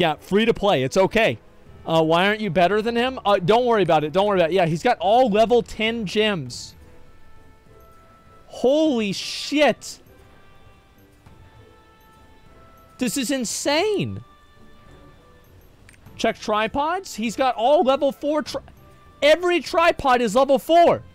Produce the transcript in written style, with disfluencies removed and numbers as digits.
Yeah, free to play. It's okay. Why aren't you better than him? Don't worry about it. Don't worry about it. Yeah, he's got all level 10 gems. Holy shit. This is insane. Check tripods. He's got all level 4. Every tripod is level 4.